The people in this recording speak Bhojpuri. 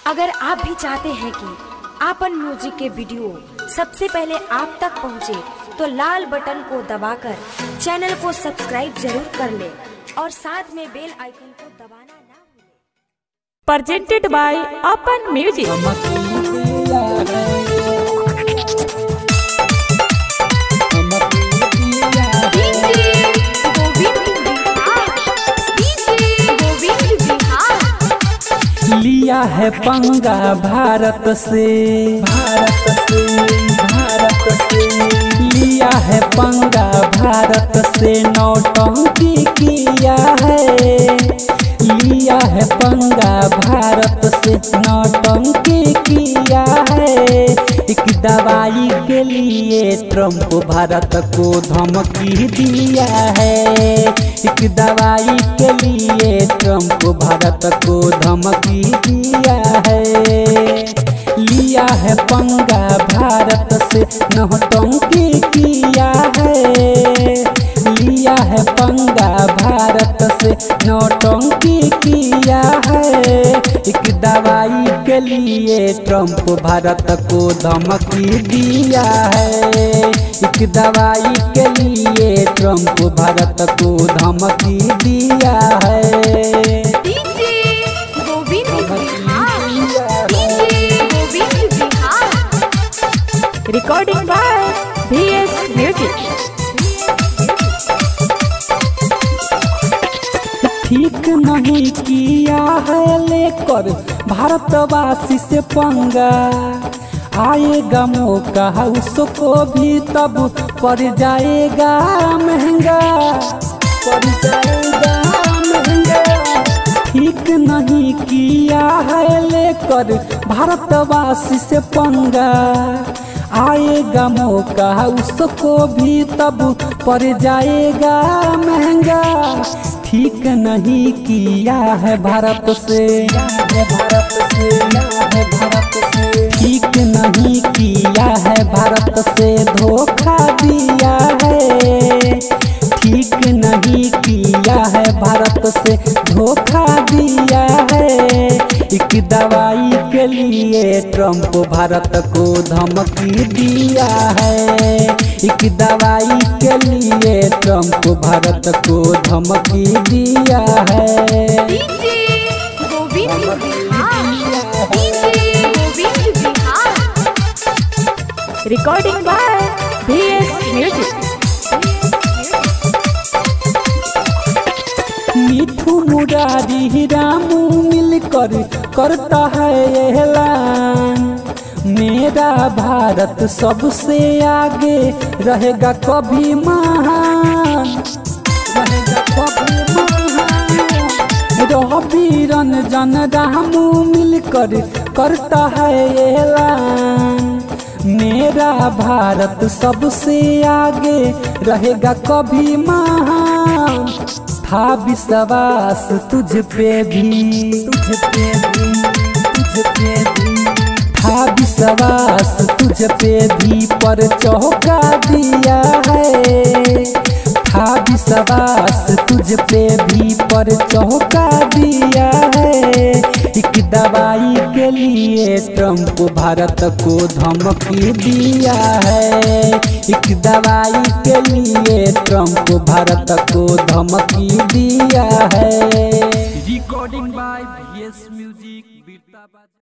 अगर आप भी चाहते हैं कि आपन म्यूजिक के वीडियो सबसे पहले आप तक पहुंचे, तो लाल बटन को दबाकर चैनल को सब्सक्राइब जरूर कर ले और साथ में बेल आइकन को दबाना ना भूलें। presented by Apan Music। लिया है पंगा भारत से लिया है पंगा भारत से नौटंकी किया है। लिया है पंगा भारत से नौटंकी किया है। एक दवाई के लिए ट्रंप भारत को धमकी दिया है। एक दवाई के लिए ट्रंप भारत को धमकी दिया है। लिया है पंगा भारत से नौटंकी किया है। लिया है पंगा भारत से नौटंकी किया है। एक दवाई के लिए ट्रंप भारत को धमकी दिया है। एक दवाई के लिए ट्रंप भारत को धमकी दिया है। Recording by VS Music। ठीक नहीं किया है लेकर भारतवासी से पंगा। आएगा मौका उसको भी तब पड़ जाएगा महंगा, पड़ जाएगा महंगा। ठीक नहीं किया है लेकर भारतवासी से पंगा। आएगा मौका उसको भी तब पड़ जाएगा महंगा। ठीक नहीं किया है भारत से, ठीक नहीं किया है भारत से धोखा दिया है। ठीक नहीं किया है भारत से धोखा दिया है। एक दवाई के लिए ट्रंप भारत को धमकी दिया है। एक दवाई के लिए ट्रंप भारत को धमकी दिया है। Recording by VS Music। मिठू मुरारी रामू मिलकर करता है ऐलान। मेरा भारत सबसे आगे रहेगा कभी महान, रहेगा कभी महान। रवि रंजन रामू मिलकर करता है ऐलान। मेरा भारत सबसे आगे रहेगा कभी महान। था विश्वास तुझ पे भी, तुझ पे भी, तुझ पे भी। था विश्वास तुझ पे भी पर चौंका दिया है। था विश्वास तुझ पे भी पर चौंका दिया है। एक दवाई के लिए ट्रंप भारत को धमकी दिया है। एक दवाई के लिए ट्रंप भारत को धमकी दिया है। Recording by VS music.